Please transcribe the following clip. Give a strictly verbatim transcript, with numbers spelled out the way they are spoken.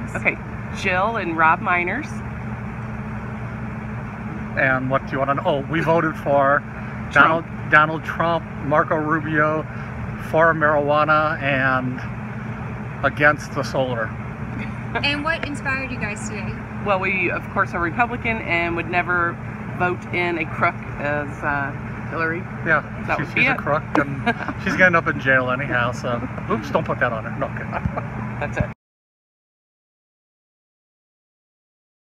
Okay, Jill and Rob Miners. And what do you want to know? Oh, we voted for Donald, Donald Trump, Marco Rubio, for marijuana, and against the solar. And what inspired you guys today? Well, we, of course, are Republican and would never vote in a crook as uh, Hillary. Yeah, That she, would be she's a it. crook, and she's going to end up in jail anyhow, so oops, don't put that on her. No, okay. That's it.